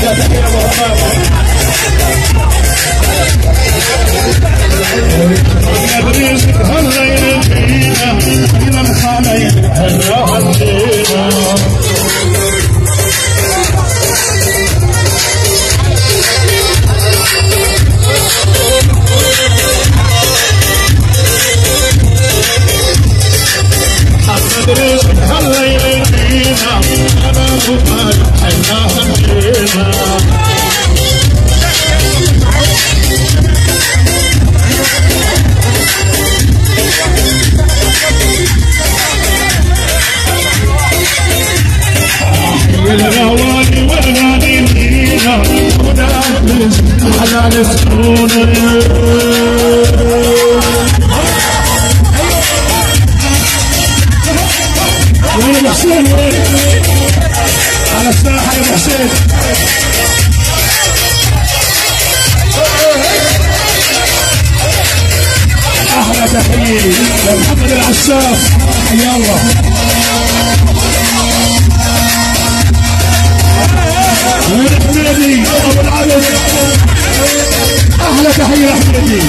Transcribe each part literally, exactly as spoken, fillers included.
الغوالي والغالي فينا ونعمل على نسكونه وين حسين على الساحة يا حسين أحلى تحية لمحمد العساف حيا الله حميدي ابو العلم احلى تحيه حميدي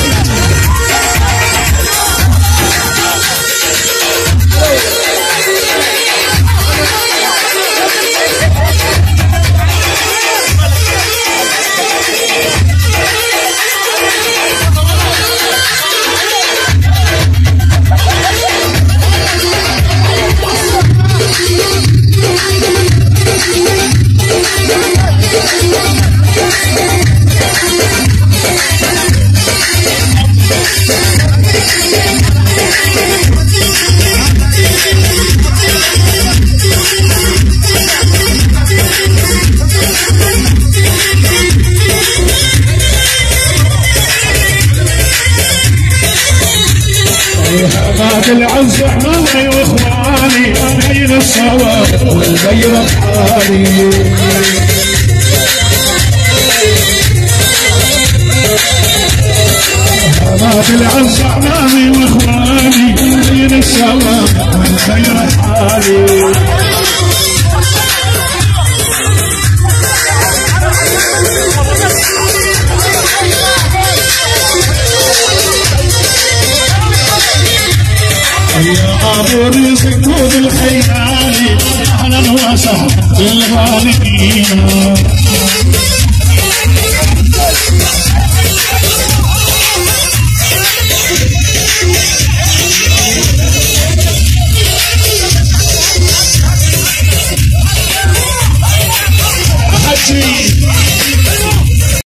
بعد العز احمامي واخواني بين الصواب والغير بحالي بعد العز احمامي واخواني بين الصواب والغير بحالي يا ابو رزق كود الخيالي اهلا وسهلا بالغالبين حجي